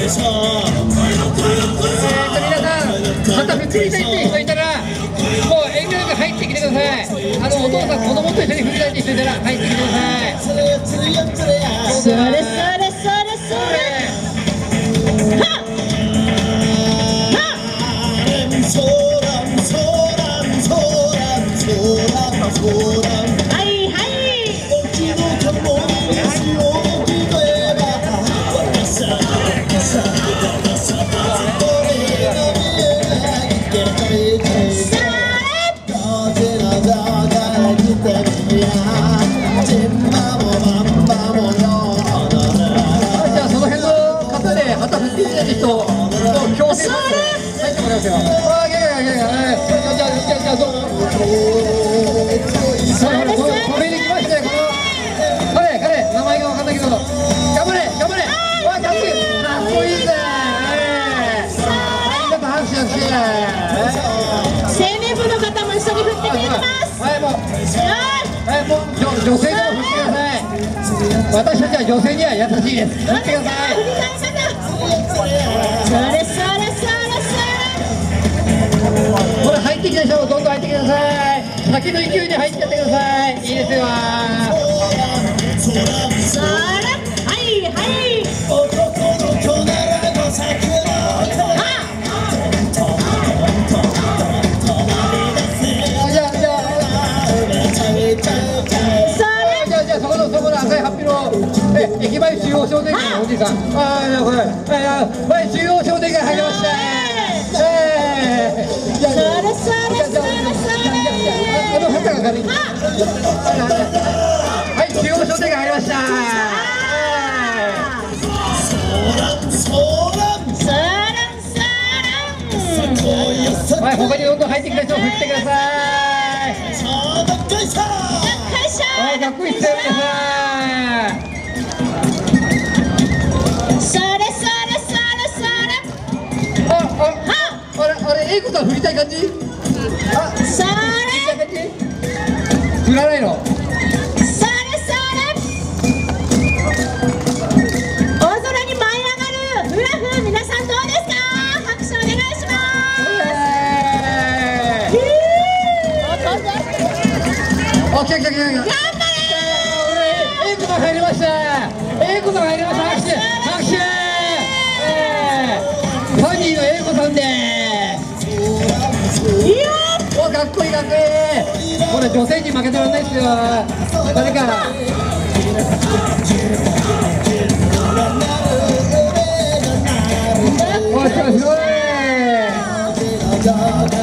皆さん、肩振ってみたいって人いたら、もう遠慮なく入ってきてください。お父さん、子供と一緒に振りたいって人いたら、入ってきてください。それそれそれそれはっ女性でも振ってください。私たちは女性には優しいです。振ってください。これ入ってきた人もどんどん入ってきてください。先の勢いで入っちゃってください。いいですよ。駅前中央商店街のおじさん、これ中央商店街入りました。旗が軽い。はい、中央商店街入りました。はい、他にどんどん入ってきた人を振ってください。はい、かっこいいですよ、皆さん。あれ、英子さん振りたい感じ？振らないの？ 大空に舞い上がるフラフ、皆さんどうですか？拍手お願いします。 来た。頑張れ！英子さん入りました。英子さん入りました。拍手！ファニーの英子さんです。かっこいいかっこいい。これ女性に負けてらんないですよ。誰か。おい、すごい。